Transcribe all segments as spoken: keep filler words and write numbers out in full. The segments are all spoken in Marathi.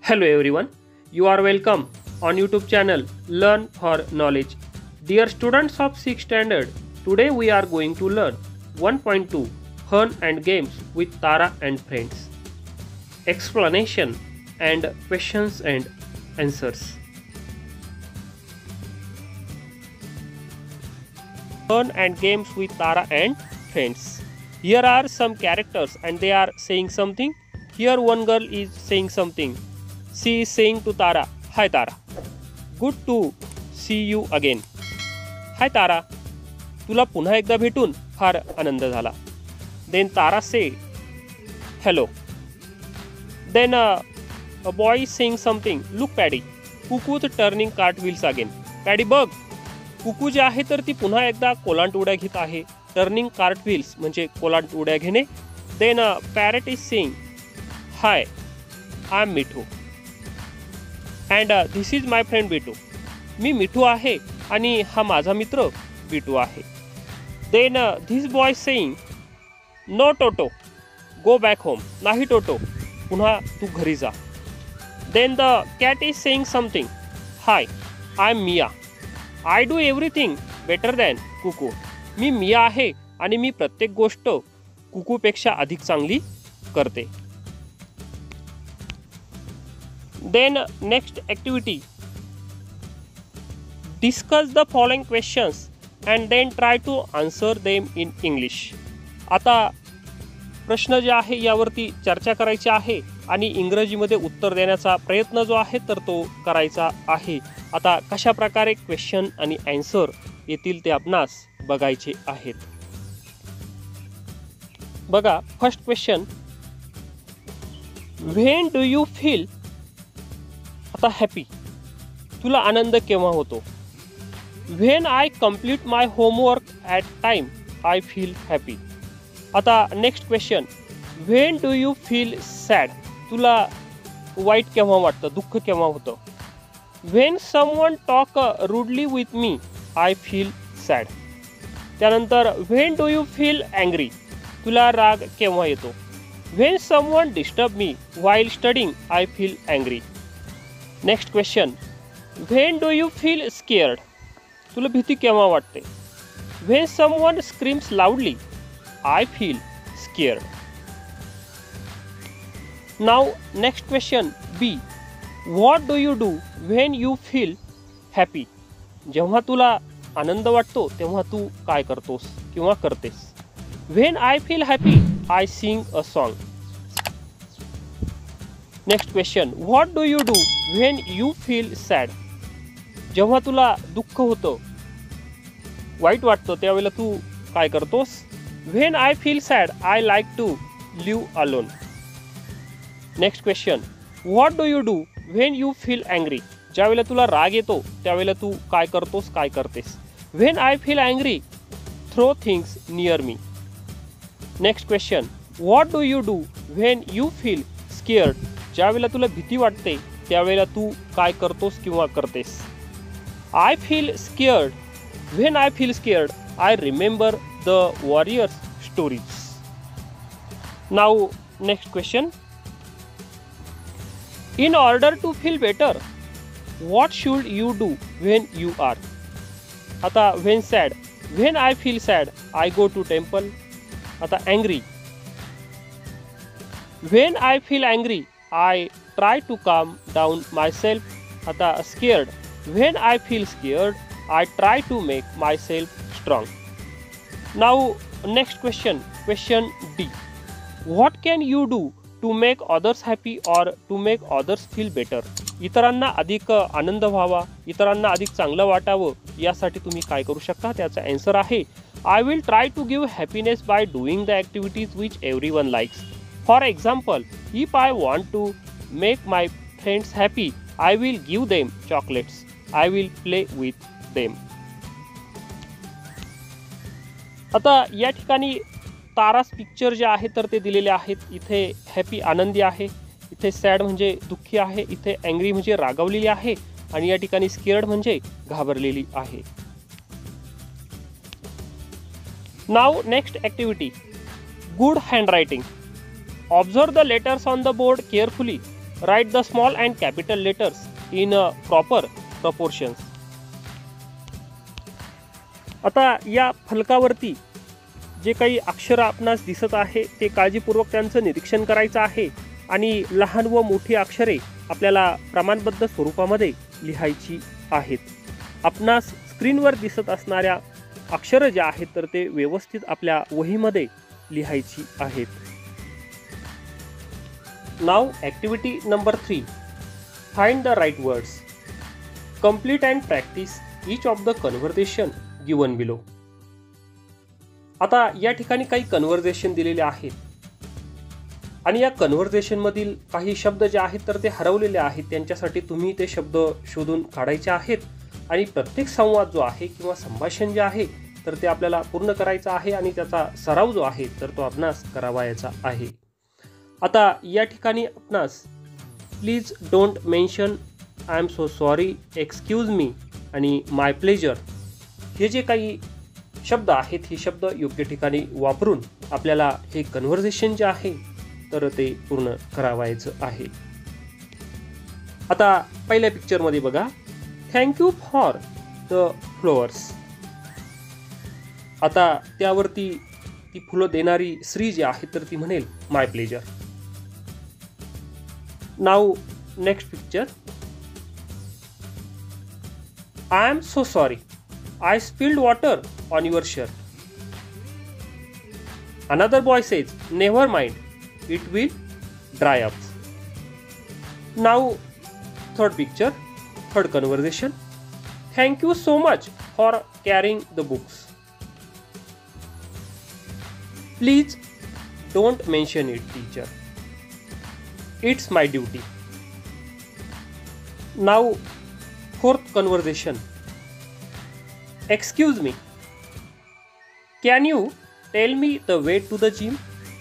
Hello everyone, you are welcome on YouTube channel Learn for Knowledge. Dear students of sixth standard, today we are going to learn one point two Fun and Games with Tara and Friends. Explanation and questions and answers. Fun and Games with Tara and Friends. Here are some characters and they are saying something. Here one girl is saying something. She is saying to Tara, "Hi Tara, good to see you again." "Hi Tara, तुला पुन्हा एकदा भेटून फार आनंद झाला." Then Tara say, "Hello." Then uh, a boy is saying something. "Look Paddy, Cuckoo's turning cartwheels again." Paddy बघ, कुकू जे आहे तर ती पुन्हा एकदा कोलांट उड्या घेत आहे. टर्निंग कार्टव्हील्स म्हणजे कोलांट उड्या घेणे. Then uh, parrot is saying, "Hi, I am Mithu. And uh, this is my friend Bitu." मी मिठू आहे आणि हा माझा मित्र बिटू आहे. Then uh, this boy saying, "No Toto, go back home." नाही टोटो, पुन्हा तू घरी जा. Then the cat is saying something. "Hi, I am Mia. I do everything better than Cuckoo." मी मिया आहे आणि मी प्रत्येक गोष्ट कुकूपेक्षा अधिक चांगली करते. Then next activity, discuss the following questions and then try to answer them in English. आता प्रश्न जे आहे यावरती चर्चा करायची आहे आणि इंग्रजीमध्ये उत्तर देण्याचा प्रयत्न जो आहे तर तो करायचा आहे. आता कशा प्रकारे क्वेश्चन आणि आन्सर येतील ते आपणास बघायचे आहेत. बघा, first question, when do you feel, आता हॅपी, तुला आनंद केव्हा होतो. When I complete my homework at time I feel happy. आता next question, when do you feel sad, तुला वाईट केव्हा वाटतं, दुःख केव्हा होतं. When someone talk rudely with me I feel sad. त्यानंतर when do you feel angry, तुला राग केव्हा येतो. When someone disturb me while studying I feel angry. Next question, when do you feel scared, तुला भीती केव्हा वाटते. When someone screams loudly I feel scared. Now next question B, what do you do when you feel happy, जेव्हा तुला आनंद वाटतो तेव्हा तू काय करतोस किंवा करतेस. When I feel happy I sing a song. Next question, what do you do when you feel sad, जेव्हा तुला दुःख होतं, वाईट वाटतं त्यावेळेला तू काय करतोस. When I feel sad I like to live alone. Next question, what do you do when you feel angry, ज्यावेळेला तुला राग येतो त्यावेळेला तू काय करतोस काय करतेस. When I feel angry throw things near me. Next question, what do you do when you feel scared, ज्यावेळेला तुला भीती वाटते त्यावेळेला तू काय करतोस किंवा करतेस. I feel scared, when I feel scared I remember the warriors stories. Now next question, in order to feel better what should you do when you are. आता when sad, when I feel sad I go to temple. आता angry, when I feel angry I try to calm down myself. आता scared, when I feel scared I try to make myself strong. Now next question, question D, what can you do to make others happy or to make others feel better, इतरांना अधिक आनंद व्हावा, इतरांना अधिक चांगलं वाटावं यासाठी तुम्ही काय करू शकता. त्याचा आन्सर आहे, I will try to give happiness by doing the activities which everyone likes. For example, if I want to make my friends happy I will give them chocolates, I will play with them. आता या ठिकाणी तारास पिक्चर जे आहे तर ते दिलेले आहेत. इथे हॅपी आनंदी आहे, इथे सॅड म्हणजे दुःखी आहे, इथे अँग्री म्हणजे रागावलेली आहे आणि या ठिकाणी स्केअर्ड म्हणजे घाबरलेली आहे. Now next activity, good handwriting. Observe the letters on the board carefully Write the small and capital letters in uh, proper proportions. आता या फलकावरती जे काही अक्षर आपणास दिसत आहे ते काळजीपूर्वक त्यांचं निरीक्षण करायचं आहे आणि लहान व मोठी अक्षरे आपल्याला प्रमाणबद्ध स्वरूपामध्ये लिहायची आहेत. आपणास स्क्रीनवर दिसत असणाऱ्या अक्षर जे आहेत तर ते व्यवस्थित आपल्या वहीमध्ये लिहायची आहेत. Now activity number three, find the right words. Complete and practice each of the conversation given below. आता या ठिकाणी काही कन्व्हर्सेशन दिलेले आहेत आणि या कन्व्हर्सेशन मधील काही शब्द जे आहेत तर ते हरवलेले आहेत. त्यांच्यासाठी तुम्ही ते शब्द शोधून काढायचे आहेत आणि प्रत्येक संवाद जो आहे किंवा संभाषण जे आहे तर ते आपल्याला पूर्ण करायचं आहे आणि त्याचा सराव जो आहे तर तो आपणास करावायचा आहे. आता या ठिकाणी आपणास please don't mention, I am so sorry, excuse me आणि माय प्लेजर हे जे काही शब्द आहेत हे शब्द योग्य ठिकाणी वापरून आपल्याला हे कन्व्हर्सेशन जे आहे तर ते पूर्ण करावायचं आहे. आता पहिल्या पिक्चरमध्ये बघा, थँक्यू फॉर द फ्लॉवर्स. आता त्यावरती ती फुलं देणारी स्त्री जी आहे तर ती म्हणेल my pleasure. Now next picture, I am so sorry, I spilled water on your shirt. Another boy says, never mind, it will dry up. Now, third picture, third conversation. Thank you so much for carrying the books. Please don't mention it, teacher. It's my duty. Now, fourth conversation. Excuse me, can you tell me the way to the gym?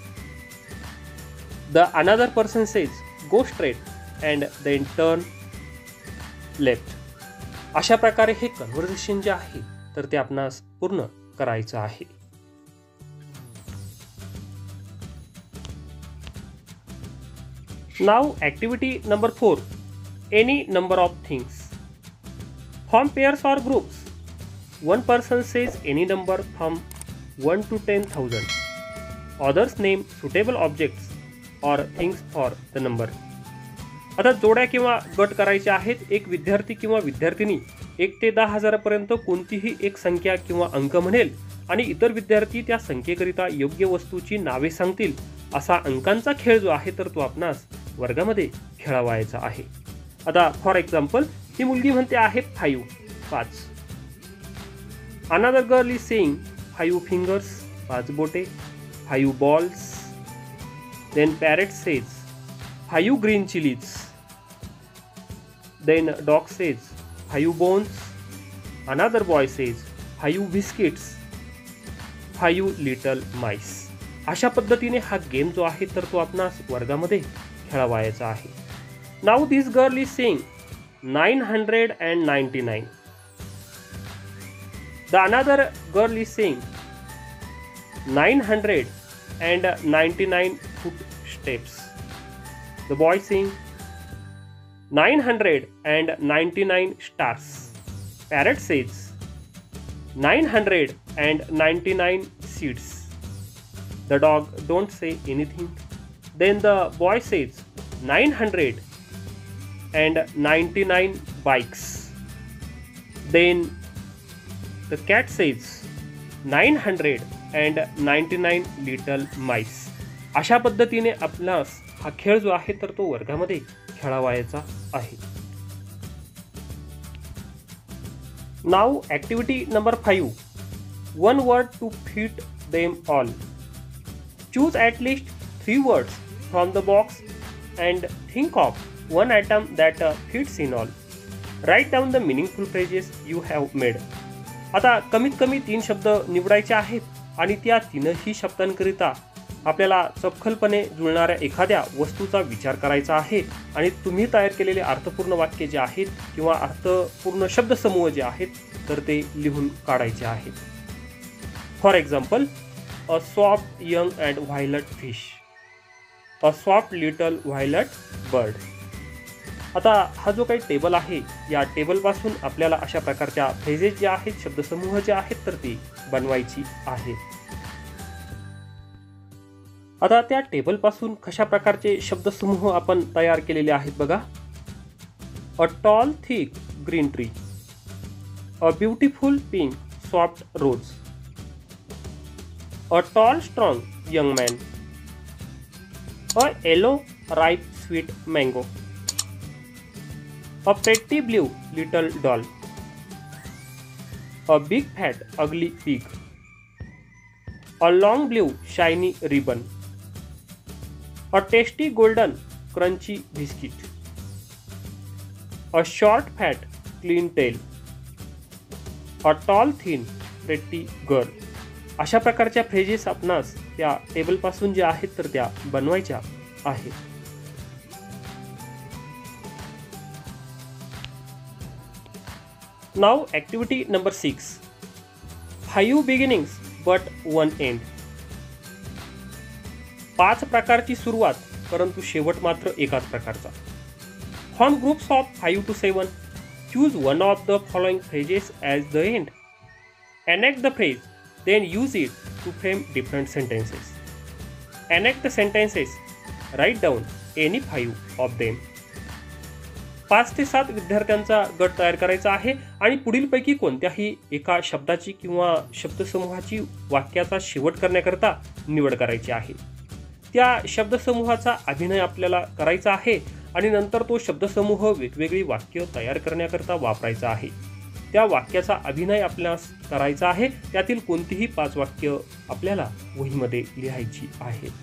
The another person says, go straight and then turn left. अशा प्रकारे हे कन्व्हर्सेशन जे आहे तर ते आपणास पूर्ण करायचं आहे. Now activity number four, any number of things. Form pairs or groups. One person says any number from one to ten thousand. Others name suitable objects or things for the number. आता जोड्या किंवा गट करायचे आहेत. एक विद्यार्थी किंवा विद्यार्थिनी एक ते दहा हजारापर्यंत कोणतीही एक संख्या किंवा अंक म्हणेल आणि इतर विद्यार्थी त्या संख्येकरिता योग्य वस्तूची नावे सांगतील. असा अंकांचा खेळ जो आहे तर तो आपणास वर्गामध्ये खेळवायचा आहे. आता फॉर एक्झाम्पल ही मुलगी म्हणते आहे फाईव्ह, पाच. Another girl is saying five fingers, पाच बोटे, five balls. Then parrot says five green chilies. Then dog says five bones. Another boy says five biscuits, five little mice. अशा पद्धतीने हा गेम जो आहे तर तो आपणास वर्गामध्ये खेळवायचा आहे. Now this girl is saying nine hundred ninety-nine. The another girl is saying nine hundred ninety-nine footsteps. The boy saying nine hundred ninety-nine stars. Parrot says nine hundred ninety-nine seeds. The dog don't say anything. Then the boy says nine hundred ninety-nine bikes. Then the cat says nine hundred ninety-nine little mice. अशा पद्धतीने आपणास हा खेळ जो आहे तर तो वर्गामध्ये खेळवायचा आहे. Now activity number five, one word to fit them all. Choose at least three words from the box and think of one item that uh, fits in all. Write down the meaningful phrases you have made. आता कमीत कमी तीन शब्द निवडायचे आहेत आणि त्या तीनही शब्दांकरिता आपल्याला चपखलपणे जुळणाऱ्या एखाद्या वस्तूचा विचार करायचा आहे आणि तुम्ही तयार केलेले अर्थपूर्ण वाक्य जे आहेत किंवा अर्थपूर्ण शब्दसमूह जे आहेत तर ते लिहून काढायचे आहेत. For example, a soft young and violet fish, a soft little violet bird. आता हा जो काही टेबल आहे, या टेबलपासून आपल्याला अशा प्रकारच्या फ्रेजेस ज्या आहेत, शब्दसमूह जे आहेत तर ती बनवायची आहेत. आता त्या टेबलपासून कशा प्रकारचे शब्दसमूह आपण तयार केलेले आहेत बघा. A tall thick green tree, a beautiful pink soft rose, a tall strong young man, a yellow ripe sweet mango, a pretty blue little doll, a big fat ugly pig, a long blue shiny ribbon, a tasty golden crunchy biscuit, a short fat clean tail, a tall thin pretty girl. अशा प्रकारच्या फ्रेजेस आपणास त्या टेबलपासून जे आहेत तर त्या बनवायच्या आहेत. Now activity number six. Five beginnings but one end. पाच प्रकारची सुरुवात परंतु शेवट मात्र एकाच प्रकारचा. Form groups of five to seven. Choose one of the following phrases as the end. Enact the phrase, then use it to frame different sentences. Enact the sentences. Write down any five of them. पाच ते सात विद्यार्थ्यांचा गट तयार करायचा आहे आणि पुढीलपैकी कोणत्याही एका शब्दाची किंवा शब्दसमूहाची वाक्याचा शेवट करण्याकरता निवड करायची आहे. त्या शब्दसमूहाचा अभिनय आपल्याला करायचा आहे आणि नंतर तो शब्दसमूह वेगवेगळी वाक्य तयार करण्याकरता वापरायचा आहे. त्या वाक्याचा अभिनय आपल्यास करायचा आहे. त्यातील कोणतीही पाच वाक्य आपल्याला वहीमध्ये लिहायची आहेत.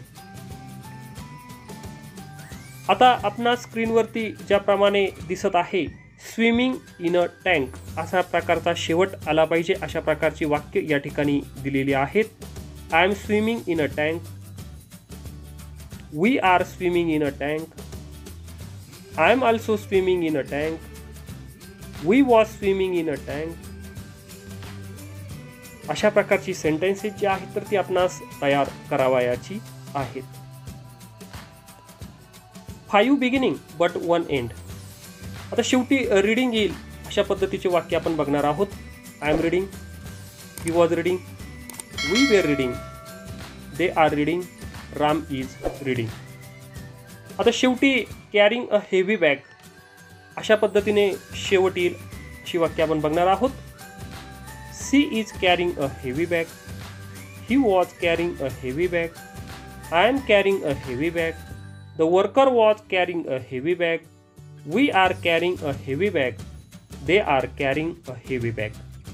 आता आपणास स्क्रीनवरती ज्याप्रमाणे दिसत आहे, स्विमिंग इन अ टँक अशा प्रकारचा शेवट आला पाहिजे अशा प्रकारची वाक्य या ठिकाणी दिलेली आहेत. I am swimming in a tank, we are swimming in a tank, I am also swimming in a tank, we was swimming in a tank. अशा प्रकारची सेंटेन्सेस जी आहेत तर ती आपणास तयार करावयाची आहेत. Five beginning but one end. आता शेवटी रीडिंग येईल अशा पद्धतीचे वाक्य आपण बघणार आहोत. I am reading, he was reading, we were reading, they are reading, Ram is reading. आता शेवटी कॅरिंग अ हेवी बॅग अशा पद्धतीने शेवट येईल अशी वाक्य आपण बघणार आहोत. She is carrying a heavy bag, he was carrying a heavy bag, I am carrying a heavy bag, the worker was carrying a heavy bag, we are carrying a heavy bag, they are carrying a heavy bag.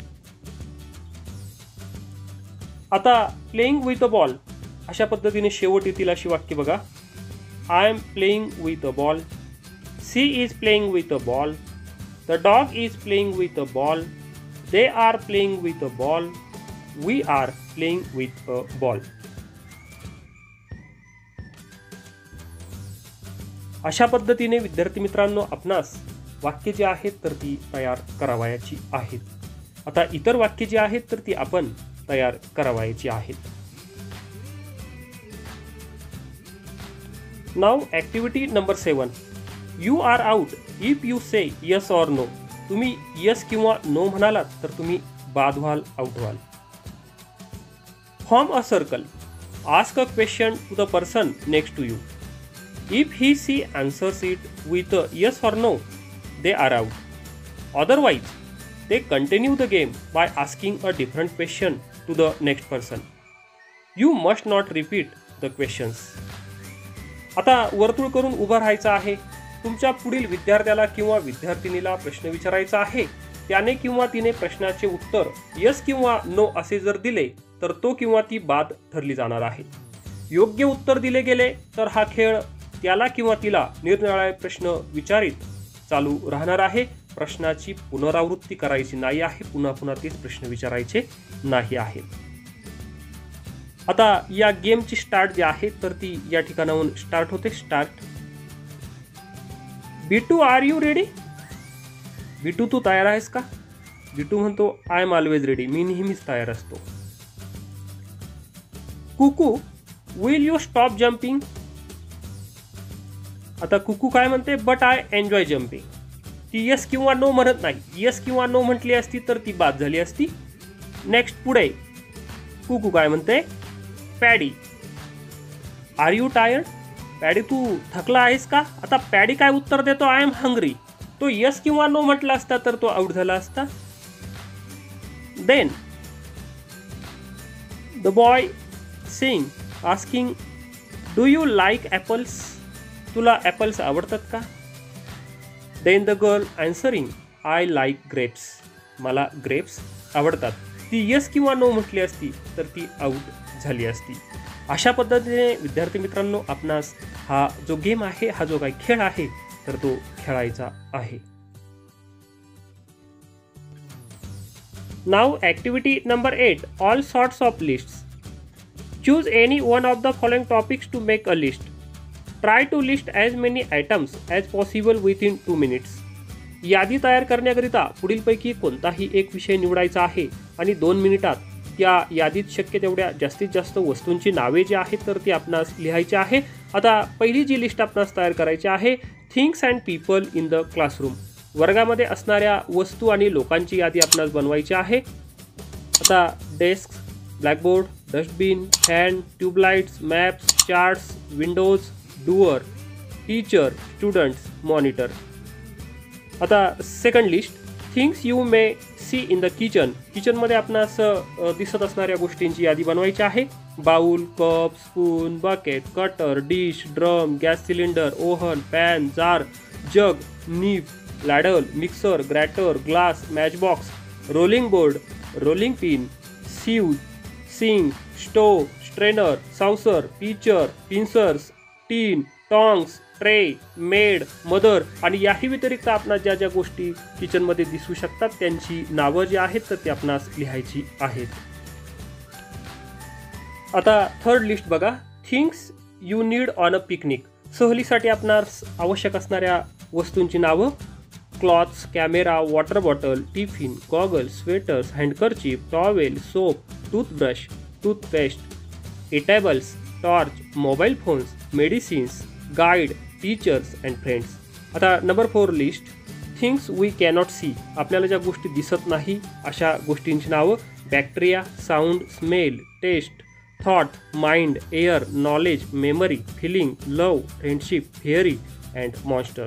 आता playing with a ball अशा पद्धतीने शेवट येतील अशी वाक्य बघा. I am playing with a ball, she is playing with a ball, the dog is playing with a ball, they are playing with a ball, we are playing with a ball. अशा पद्धतीने विद्यार्थी मित्रांनो आपणास वाक्य जे आहेत तर ती तयार करावयाची आहेत. आता इतर वाक्य जी आहेत तर ती आपण तयार करावयाची आहेत. Now activity number seven. You are out if you say yes or no. तुम्ही यस किंवा नो म्हणालात तर तुम्ही बाद व्हाल, आउट व्हाल. Form a circle. Ask a question to the person next to you. If he she answers it with a yes or no, they are out. Otherwise, they continue the game by asking a different question to the next person. You must not repeat the questions. आता वर्तुळ करून उभं राहायचं आहे. तुमच्या पुढील विद्यार्थ्याला किंवा विद्यार्थिनीला प्रश्न विचारायचा आहे. त्याने किंवा तिने प्रश्नाचे उत्तर यस किंवा नो असे जर दिले तर तो किंवा ती बाद ठरली जाणार आहे. योग्य उत्तर दिले गेले तर हा खेळ त्याला किंवा तिला निरनिराळे प्रश्न विचारित चालू राहणार आहे. प्रश्नाची पुनरावृत्ती करायची नाही आहे. पुन्हा पुन्हा तेच प्रश्न विचारायचे नाही आहेत. आता या गेमची स्टार्ट जी आहे तर ती या ठिकाणाहून स्टार्ट होते. स्टार्ट. बिटू आर यू रेडी. बिटू तू तयार आहेस का. बिटू म्हणतो आय एम ऑलवेज रेडी. मी नेहमीच तयार असतो. कुकू विल यू स्टॉप जम्पिंग. आता कुकू काय म्हणते, बट आय एन्जॉय जम्पिंग. ती येस किंवा नो म्हणत नाही. येस किंवा नो म्हटली असती तर ती बाद झाली असती. नेक्स्ट पुढे कुकू काय म्हणते, Paddy are you tired. Paddy तू थकला आहेस का. आता पॅडी काय उत्तर देतो, आय एम हंग्री. तो येस किंवा नो म्हटला असता तर तो आउट झाला असता. Then the boy sing asking do you like apples. तुला ॲपल्स आवडतात का. Then the girl answering I like grapes. मला ग्रेप्स आवडतात. ती येस किंवा नो म्हटली असती तर ती आउट झाली असती. अशा पद्धतीने विद्यार्थी मित्रांनो आपणास हा जो गेम आहे, हा जो काही खेळ आहे तर तो खेळायचा आहे. Now activity number eight, all sorts of lists. Choose any one of the following topics to make a list. Try to list as many items as possible within two minutes. यादी तयार करण्याकरिता पुढीलपैकी कोणताही एक विषय निवडायचा आहे आणि दोन मिनिटात त्या यादीत शक्य तेवढ्या जास्तीत जास्त वस्तूंची नावे जी आहेत तर ती आपणास लिहायची आहे. आता पहिली जी लिस्ट आपणास तयार करायची आहे, things and people in the classroom. वर्गामध्ये असणाऱ्या वस्तू आणि लोकांची यादी आपणास बनवायची आहे. आता desk, blackboard, dustbin, fan, tubelights, maps, charts, windows, door, teacher, students, monitor. आता second list, things you may see in the kitchen. किचनमध्ये आपणास दिसत असणाऱ्या गोष्टींची यादी बनवायची आहे. Bowl, cup, spoon, bucket, cutter, dish, drum, gas cylinder, oven, pan, jar, jug, knife, ladle, mixer, grater, glass, matchbox, rolling board, rolling pin, sieve, sink, stove, strainer, saucer, pitcher, pincers, tin, tongs, tray, maid, mother आणि याही व्यतिरिक्त आपणास ज्या ज्या गोष्टी किचनमध्ये दिसू शकतात त्यांची नावं जी आहेत तर ती आपणास लिहायची आहेत. आता थर्ड लिस्ट बघा, things you need on a picnic. सहलीसाठी आपणास आवश्यक असणाऱ्या वस्तूंची नावं, clothes, camera, water bottle, tiffin, goggle, sweaters, handkerchief, towel, soap, toothbrush, toothpaste, eatables, torch, mobile phones, medicines, guide, teachers and friends. आता number four list, things we cannot see. आपल्याला ज्या गोष्टी दिसत नाही अशा गोष्टींची नावं, bacteria, sound, smell, taste, thought, mind, air, knowledge, memory, feeling, love, friendship, fairy and monster.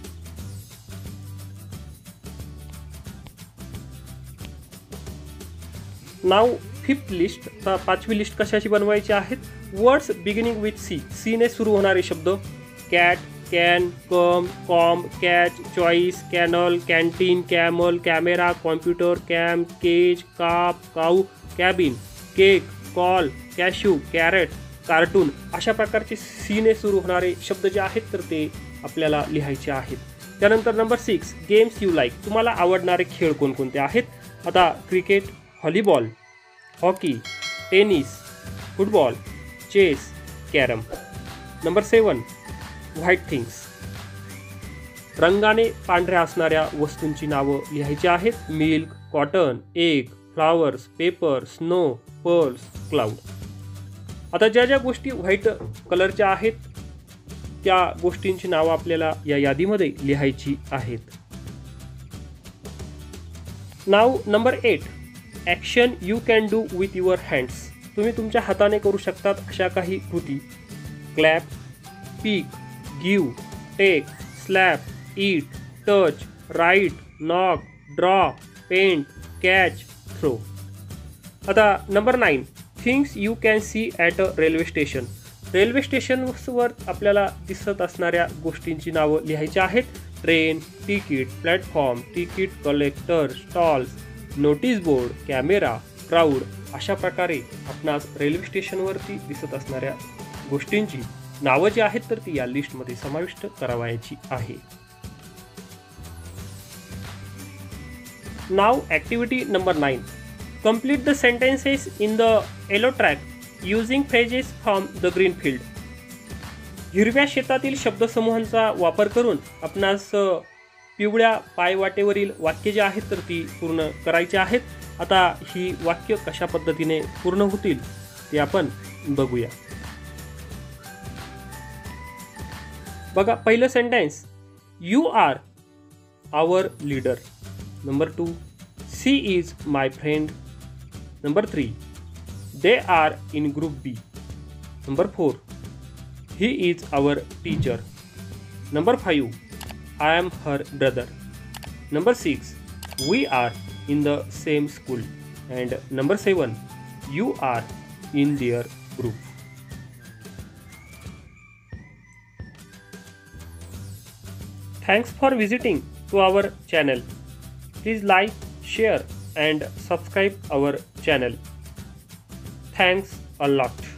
नाव फिफ्थ लिस्ट. आता पाचवी लिस्ट कशाची बनवायची आहेत, words beginning with C. C ने सुरू होणारे शब्द, cat, can, come, comb, catch, choice, canal, canteen, camel, camera, computer, camp, cage, cap, cow, cabin, cake, call, cashew, carrot, cartoon. अशा प्रकारचे सी ने सुरू होणारे शब्द जे आहेत तर ते आपल्याला लिहायचे आहेत. त्यानंतर number six, games you like. तुम्हाला आवडणारे खेळ कोणकोणते आहेत. आता cricket, volleyball, hockey, tennis, football, chess, carrom. Number seven, white things. रंगाने पांढऱ्या असणाऱ्या वस्तूंची नावं लिहायची आहेत. Milk, cotton, egg, flowers, paper, snow, pearls, cloud. आता ज्या ज्या गोष्टी व्हाईट कलरच्या आहेत त्या गोष्टींची नावं आपल्याला या यादीमध्ये लिहायची आहेत. नाव number eight, action you can do with your hands. तुम्ही तुमच्या हाताने करू शकतात अशा काही कृती, clap, pick, give, take, slap, eat, touch, write, knock, draw, paint, catch, throw. आता number nine, things you can see at a railway station. Railway स्टेशनवर आपल्याला दिसत असणाऱ्या गोष्टींची नावं लिहायची आहेत. Train, ticket, platform, ticket collector, stalls, notice board, camera, crowd. अशा प्रकारे आपणास रेल्वे स्टेशनवरती दिसत असणाऱ्या गोष्टींची नावं जी आहेत तर ती या लिस्टमध्ये समाविष्ट करावायची आहे. नाव activity number nine, complete the sentences in the yellow track using phrases from the green field. हिरव्या शेतातील शब्दसमूहांचा वापर करून आपणास पिवळ्या पायवाटेवरील वाक्य जे आहेत तर ती पूर्ण करायची आहेत. आता ही वाक्य कशा पद्धतीने पूर्ण होतील ते आपण बघूया. बघा पहिलं sentence, you are our leader. Number two, she is my friend. Number three, they are in group B. Number four, he is our teacher. Number five, I am her brother. Number six, we are in the same school. And number seven, you are in their group. Thanks for visiting to our channel. Please like, share and subscribe our channel. Thanks a lot.